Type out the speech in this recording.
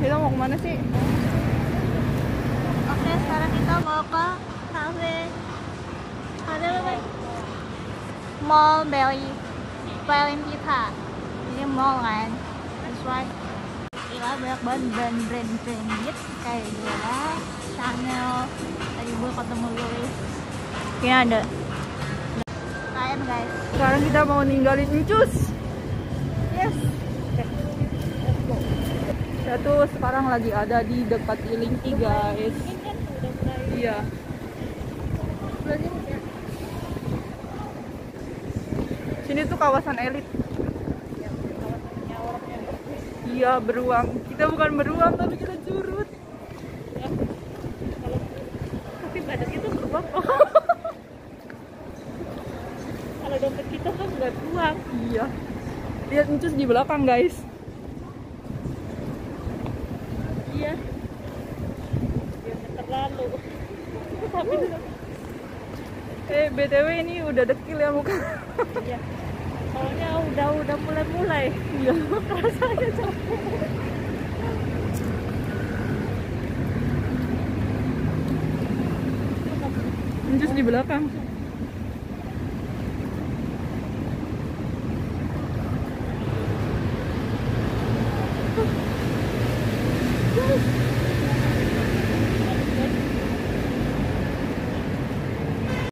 Kita mau kemana sih? Oke, sekarang kita mau ke cafe. Ada apa? Mall Valentina. Ini mall kan? That's right. Gila, banyak banget brand gitu kayak gila, Chanel. Tadi gue ketemu Louis. Kayaknya ada. Kalian guys. Sekarang kita mau ninggalin Encus. Yes. Saya tuh sekarang lagi ada di dekat Ilingti guys. Iya. Sini tuh kawasan elit. Iya, beruang. Kita bukan beruang tapi kita curut. Tapi badan itu beruang. Kalau dompet kita kan nggak beruang. Iya. Lihat Encus di belakang guys. Iya. Ya terlalu. Tapi BTW ini udah dekil ya muka. iya. Soalnya udah mulai. Iya. Rasanya capek. Encus di belakang.